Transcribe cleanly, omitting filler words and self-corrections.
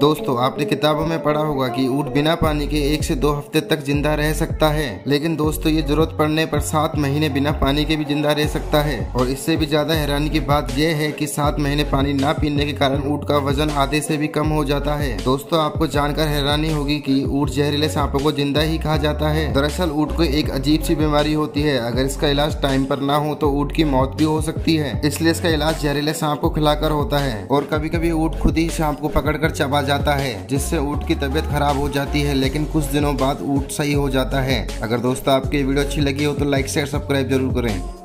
दोस्तों आपने किताबों में पढ़ा होगा कि ऊँट बिना पानी के 1 से 2 हफ्ते तक जिंदा रह सकता है, लेकिन दोस्तों ये जरूरत पड़ने पर 7 महीने बिना पानी के भी जिंदा रह सकता है। और इससे भी ज्यादा हैरानी की बात यह है कि 7 महीने पानी ना पीने के कारण ऊँट का वजन आधे से भी कम हो जाता है। दोस्तों आपको जानकर हैरानी होगी कि ऊँट जहरीले सांपों को जिंदा ही खा जाता है। दरअसल ऊँट को एक अजीब सी बीमारी होती है, अगर इसका इलाज टाइम पर ना हो तो ऊँट की मौत भी हो सकती है। इसलिए इसका इलाज जहरीले सांप को खिलाकर होता है। और कभी कभी ऊँट खुद ही सांप को पकड़कर चबा जाता है, जिससे ऊँट की तबीयत खराब हो जाती है, लेकिन कुछ दिनों बाद ऊँट सही हो जाता है। अगर दोस्तों आपकी वीडियो अच्छी लगी हो तो लाइक शेयर सब्सक्राइब जरूर करें।